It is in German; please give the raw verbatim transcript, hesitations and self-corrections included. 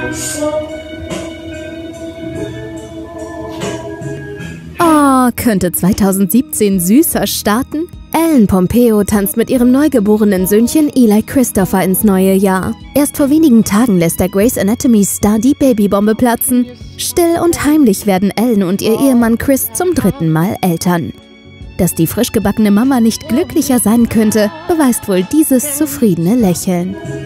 Oh, könnte zweitausendsiebzehn süßer starten? Ellen Pompeo tanzt mit ihrem neugeborenen Söhnchen Eli Christopher ins neue Jahr. Erst vor wenigen Tagen lässt der Grey's Anatomy-Star die Babybombe platzen. Still und heimlich werden Ellen und ihr Ehemann Chris zum dritten Mal Eltern. Dass die frisch gebackene Mama nicht glücklicher sein könnte, beweist wohl dieses zufriedene Lächeln.